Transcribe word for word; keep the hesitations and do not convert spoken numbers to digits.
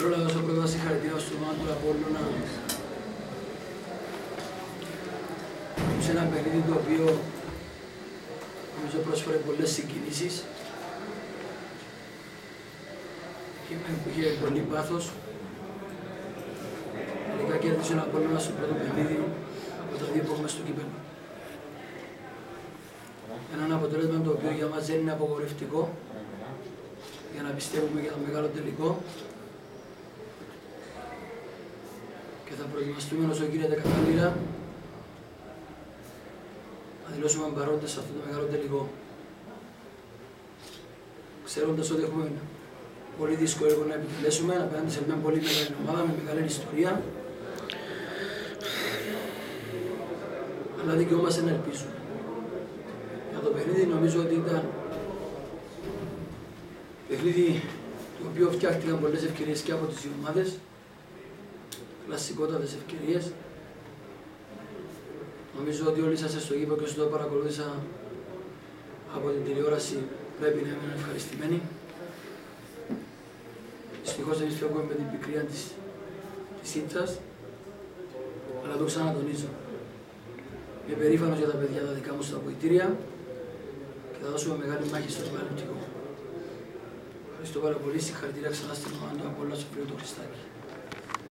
Θέλω να δώσω πρώτα συγχαρητήρια στο όνομα του Απόλλωνα σε ένα παιχνίδι το οποίο νομίζω πρόσφερε πολλές συγκινήσεις και είχε πολύ πάθος. Τελικά κέρδισε ο Απόλλωνας στο πρώτο παιχνίδι από τα δύο που έχουμε στο κύπελλο. Ένα αποτέλεσμα το οποίο για μας δεν είναι απογορευτικό για να πιστεύουμε για το μεγάλο τελικό και θα προετοιμαστούμε όσο γίνεται κατάλληλα να δηλώσουμε παρόντες σε αυτό το μεγάλο τελικό. Ξέροντας ότι έχουμε πολύ δύσκολο έργο να επιτελέσουμε απέναντι σε μια πολύ μεγάλη ομάδα με μεγάλη ιστορία, αλλά δικαιούμαστε να ελπίζουμε. Για το παιχνίδι νομίζω ότι ήταν παιχνίδι το οποίο φτιάχτηκαν πολλές ευκαιρίες και από τις δύο ομάδες, κλασσικότατες ευκαιρίες. Νομίζω ότι όλοι σας στο γήπεδο και στο παρακολούθησα από την τηλεόραση πρέπει να είμαι ευχαριστημένοι. Δυστυχώς εμείς φεύγουμε με την πικρία της, της ήττας, αλλά το ξανατονίζω. Είμαι περήφανος για τα παιδιά τα δικά μου στα αποδυτήρια και θα δώσουμε μεγάλη μάχη στο επαναληπτικό. Ευχαριστώ πάρα πολύ, συγχαρητήρια ξανά στην ομάδα του Απόλλωνα στο φίλο του Χριστάκη.